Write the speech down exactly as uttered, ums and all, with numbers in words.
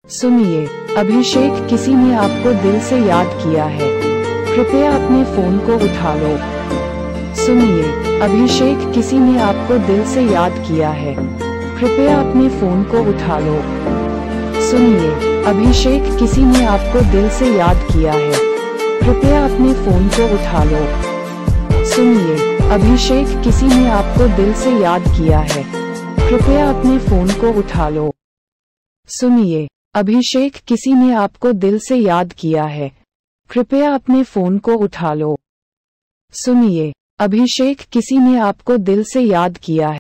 सुनिए, अभिषेक, किसी ने आपको दिल से याद किया है, कृपया अपने फोन को उठा लो। सुनिए, अभिषेक, किसी ने आपको दिल से याद किया है, कृपया अपने फोन को उठा लो। सुनिए, अभिषेक, किसी ने आपको दिल से याद किया है, कृपया अपने फोन को उठा लो। सुनिए, अभिषेक, किसी ने आपको दिल से याद किया है, कृपया अपने फोन को उठा लो। सुनिए, अभिषेक, किसी ने आपको दिल से याद किया है, कृपया अपने फोन को उठा लो। सुनिए, अभिषेक, किसी ने आपको दिल से याद किया है।